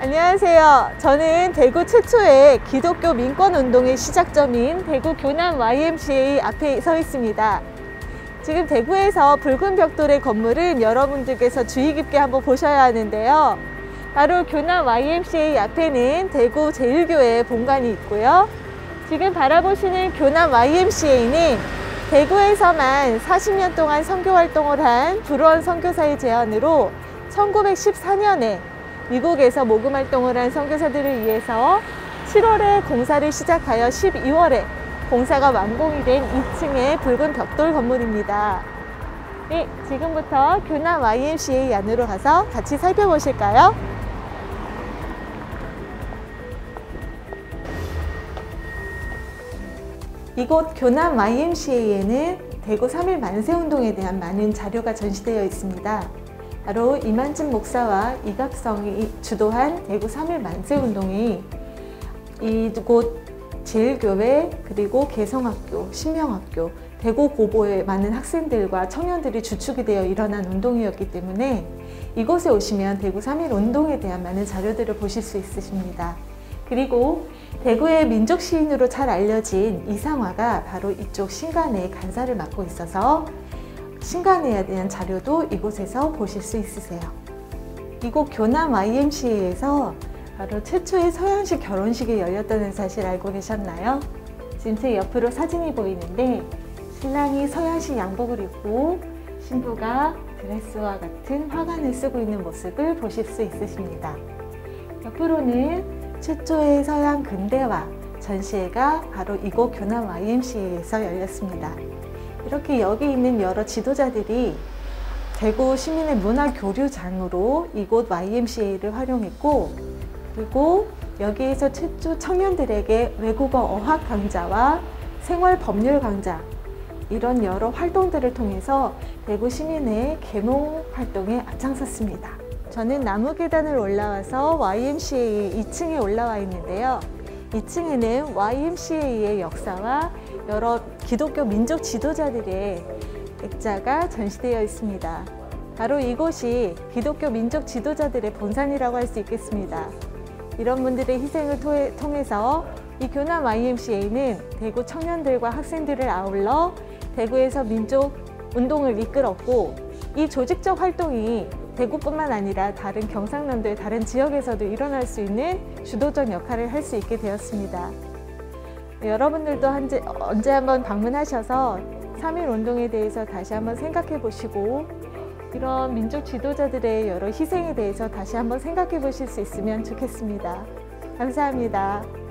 안녕하세요. 저는 대구 최초의 기독교 민권운동의 시작점인 대구 교남 YMCA 앞에 서 있습니다. 지금 대구에서 붉은 벽돌의 건물은 여러분들께서 주의 깊게 한번 보셔야 하는데요. 바로 교남 YMCA 앞에는 대구 제1교회 본관이 있고요. 지금 바라보시는 교남 YMCA는 대구에서만 40년 동안 선교활동을 한 불우원 선교사의 제안으로 1914년에 미국에서 목음활동을 한 선교사들을 위해서 7월에 공사를 시작하여 12월에 공사가 완공이 된 2층의 붉은 벽돌 건물입니다. 네, 지금부터 교남 YMCA 안으로 가서 같이 살펴보실까요? 이곳 교남 YMCA에는 대구 3.1 만세운동에 대한 많은 자료가 전시되어 있습니다. 바로 이만진 목사와 이갑성이 주도한 대구 3.1 만세운동이 이곳 제1교회 그리고 개성학교, 신명학교, 대구 고보의 많은 학생들과 청년들이 주축이 되어 일어난 운동이었기 때문에 이곳에 오시면 대구 3.1 운동에 대한 많은 자료들을 보실 수 있으십니다. 그리고 대구의 민족 시인으로 잘 알려진 이상화가 바로 이쪽 신간의 간사를 맡고 있어서 신간에 대한 자료도 이곳에서 보실 수 있으세요. 이곳 교남 YMCA에서 바로 최초의 서양식 결혼식이 열렸다는 사실 알고 계셨나요? 지금 제 옆으로 사진이 보이는데 신랑이 서양식 양복을 입고 신부가 드레스와 같은 화관을 쓰고 있는 모습을 보실 수 있으십니다. 옆으로는 최초의 서양 근대화 전시회가 바로 이곳 교남 YMCA에서 열렸습니다. 이렇게 여기 있는 여러 지도자들이 대구 시민의 문화 교류장으로 이곳 YMCA를 활용했고, 그리고 여기에서 최초 청년들에게 외국어 어학 강좌와 생활 법률 강좌 이런 여러 활동들을 통해서 대구 시민의 계몽 활동에 앞장섰습니다. 저는 나무 계단을 올라와서 YMCA 2층에 올라와 있는데요. 2층에는 YMCA의 역사와 여러 기독교 민족 지도자들의 액자가 전시되어 있습니다. 바로 이곳이 기독교 민족 지도자들의 본산이라고 할 수 있겠습니다. 이런 분들의 희생을 통해서 이 교남 YMCA는 대구 청년들과 학생들을 아울러 대구에서 민족 운동을 이끌었고, 이 조직적 활동이 대구뿐만 아니라 다른 경상남도의 다른 지역에서도 일어날 수 있는 주도적 역할을 할 수 있게 되었습니다. 여러분들도 언제 한번 방문하셔서 3.1 운동에 대해서 다시 한번 생각해 보시고, 이런 민족 지도자들의 여러 희생에 대해서 다시 한번 생각해 보실 수 있으면 좋겠습니다. 감사합니다.